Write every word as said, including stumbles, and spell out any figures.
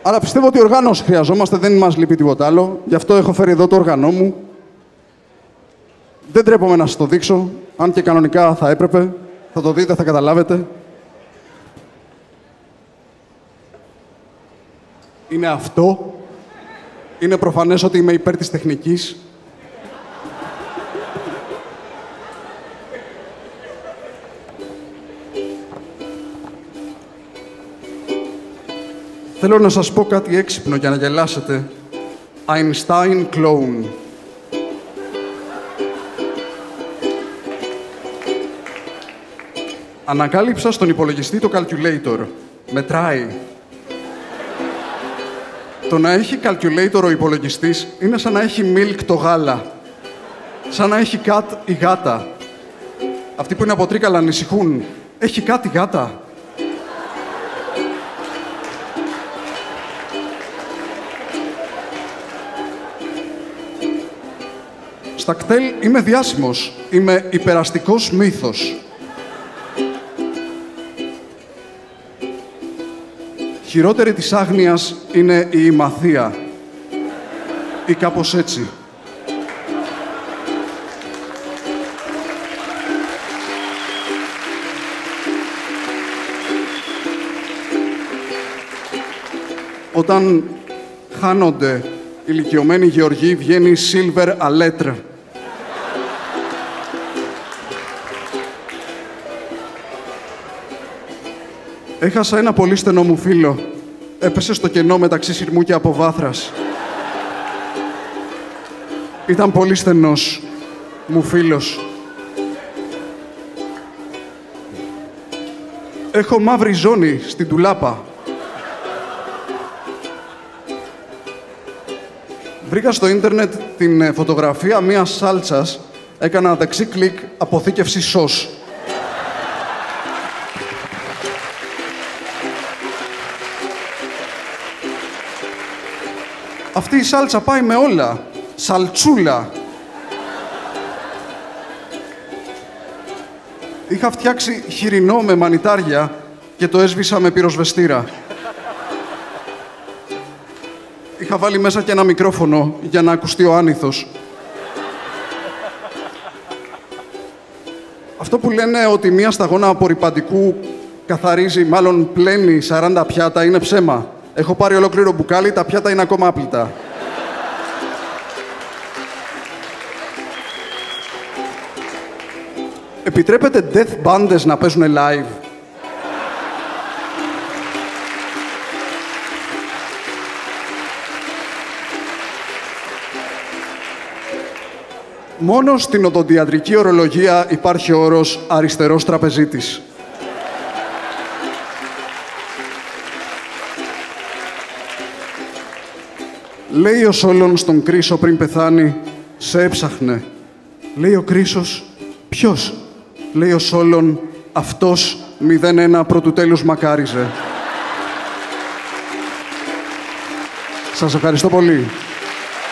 Αλλά πιστεύω ότι οργάνωση χρειαζόμαστε, δεν μας λείπει τίποτα άλλο. Γι' αυτό έχω φέρει εδώ το όργανό μου. Δεν τρέπομαι να σας το δείξω, αν και κανονικά θα έπρεπε. Θα το δείτε, θα καταλάβετε. Είναι αυτό. Είναι προφανές ότι είμαι υπέρ της τεχνικής. Θέλω να σας πω κάτι έξυπνο για να γελάσετε. Einstein Clone. Ανακάλυψα στον υπολογιστή το calculator. Μετράει. Το να έχει calculator ο υπολογιστής είναι σαν να έχει milk το γάλα. Σαν να έχει cat η γάτα. Αυτοί που είναι από Τρίκαλα ανησυχούν. Έχει cat η γάτα. Στα κτέλ είμαι διάσημος. Είμαι υπεραστικός μύθος. Χειρότερη της άγνοιας είναι η ημαθία. Ή κάπως έτσι. Όταν χάνονται ηλικιωμένοι γεωργοί, βγαίνει silver alert. Έχασα ένα πολύ στενό μου φίλο. Έπεσε στο κενό μεταξύ σειρμού και αποβάθρας. Ήταν πολύ στενός μου φίλος. Έχω μαύρη ζώνη στην τουλάπα. Βρήκα στο ίντερνετ την φωτογραφία μιας σάλτσας. Έκανα δεξί κλικ, αποθήκευση σως. Αυτή η σάλτσα πάει με όλα. Σαλτσούλα. Είχα φτιάξει χοιρινό με μανιτάρια και το έσβησα με πυροσβεστήρα. Είχα βάλει μέσα και ένα μικρόφωνο για να ακουστεί ο άνηθος. Αυτό που λένε ότι μία σταγόνα απορρυπαντικού καθαρίζει, μάλλον πλένει σαράντα πιάτα, είναι ψέμα. Έχω πάρει ολόκληρο μπουκάλι, τα πιάτα είναι ακόμα άπλυτα. Επιτρέπετε death bands να παίζουν live? Μόνο στην οδοντιατρική ορολογία υπάρχει ο όρος αριστερός τραπεζίτης. Λέει ο Σόλων στον Κρίσο πριν πεθάνει, σε έψαχνε. Λέει ο Κρίσος, ποιος? Λέει ο Σόλων, αυτός μηδέν ένα πρωτού τέλους μακάριζε. Σας ευχαριστώ πολύ.